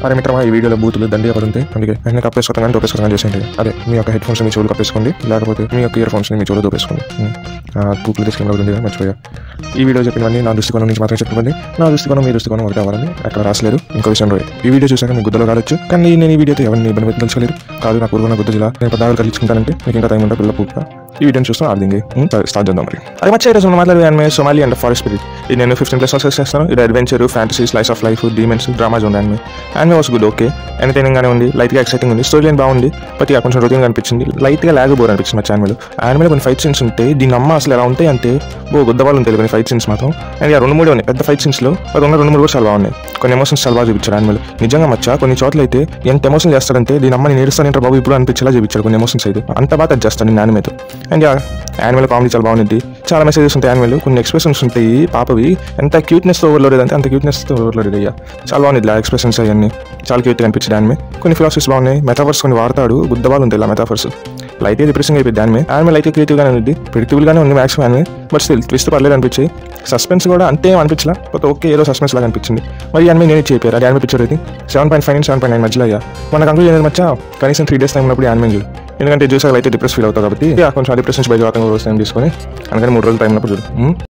అరే మిత్రమా ఈ వీడియోలో బూతులు దండిగా పడుతుంది, అందుకే వెంటనే కప్పేసుకోవడం కానీ దోపేసుకోవడం చేసేయండి. అదే మీ యొక్క హెడ్ ఫోన్స్ మీ చెవులు కప్పేసుకోండి, లేకపోతే మీ యొక్క ఇయర్ ఫోన్స్ మీ చెవులు దోపేసుకోండి. బూతులు తీసుకెళ్ళి ఉంది మర్చిపోయా. ఈ వీడియో చెప్పినవన్నీ నా దృష్టికోణం నుంచి మాత్రమే చెప్పండి. నా దృష్టికోణం మీ దృష్టికోణం ఒకటి అవ్వాలని అక్కడ రాసలేదు. ఇంకో విషయం రోజు ఈ వీడియో చూసాక మీకు గుద్దలో కావచ్చు, కానీ నేను ఈ వీడియోతో ఎవరిని ఇబ్బంది పెట్టదలుచుకోలేదు. కాదు నాకు ఊరుకున్న గుద్ద జిల్లా నేను పదాలు కలిగించుకుంటానంటే మీకు ఇంకా టైం ఉంటే పిల్ల పూక ఈ వీడియోని చూస్తాను. ఆర్దింగి స్టార్ట్ చేద్దాం. మరి అది మచ్చ ఈరోజు మనం మాట్లాడే anime Somali and forest spirit. ఇది నేను 15+ సక్సెస్ చేస్తాను. ఇది adventure, fantasy, slice of life, demons, drama genre anime. Anime was good, okay, entertaining గానే ఉంది, లైట్గా ఎక్సైటింగ్ ఉంది, స్టోరీ లైన్ బాగుంది, బట్ కొంచెం రొటీన్ అనిపించింది, లైట్గా లాగ్ బోర్ అనిపించింది. మా యానిమేలో కొన్ని ఫైట్ సీన్స్ ఉంటే దీని అమ్మ అసలు ఎలా ఉంటాయి అంటే గుద్దవాళ్ళు ఉంటాయి కొన్ని ఫైట్ సీన్స్ మాత్రం. అండ్ 2-3 ఉన్నాయి పెద్ద ఫైట్ సీన్స్లో, అది ఉన్న 2-3 కూడా చాలా బాగున్నాయి. కొన్ని ఎమోషన్స్ చాలా బాగా చూపించారు యానిమేలో. నిజంగా మచ్చ కొన్ని చోట్ల అయితే ఎంత ఎమోషన్ చేస్తారంటే దీని అమ్మ నేను ఏడుస్తానంటే బాబు ఇప్పుడు అనిపించేలా చూపించారు కొన్ని ఎమోషన్స్ అయితే. అంత బాగా టచ్ చేస్తాను నేను యానిమేతో. అండ్ యానిమేలో కామెడీ చాలా బాగుంది, చాలా మెసేజెస్ ఉంటాయి యానిమేలో, కొన్ని ఎక్స్ప్రెషన్స్ ఉంటాయి పాపవి, ఎంత క్యూట్నెస్తో ఓవర్లోడెడ్ అంటే అంత క్యూట్నెస్తో ఓవర్లోడెడ్ అయ్యా. చాలా బాగుంది ఆ ఎక్స్ప్రెషన్స్ అవన్నీ చాలా క్యూట్గా అనిపించింది యానిమే. కొన్ని ఫిలాసఫీస్ బాగున్నాయి, మెటాఫర్స్ కొన్ని వాడతాడు, గుద్దవాళ్ళు ఉంటాయి ఇలా మెటాఫర్స్. లైట్గా డిప్రెసింగ్ అయిపోయింది యానిమే లైట్గా క్రియేటివ్గానే ఉంది, ప్రిడిక్టబుల్గానే ఉంది maximum anime, but still twist పర్లేదు అనిపించాయి. సస్పెన్స్ కూడా అంతే అనిపించలా, బట్ ఓకే ఏదో సస్పెన్స్ లాగా అనిపించింది. మరి యానిమే నేను చెప్పారు అది యానిమే పిక్చర్ అయితే 7.5 నుంచి 7.9 మధ్యలో అయ్యా. మన కంక్లూజన్ అనేది మచ్చా కనీసం 3 days టైం ఉన్నప్పుడు యానిమే చూడు, ఎందుకంటే చూసాక అయితే డిప్రెస్ ఫీల్ అవుతావు కాబట్టి కొంచెం డిప్రెస్ నుంచి బయట టైం తీసుకొని అందుకని 3 రోజులు టైం ఉన్నప్పుడు చూడు.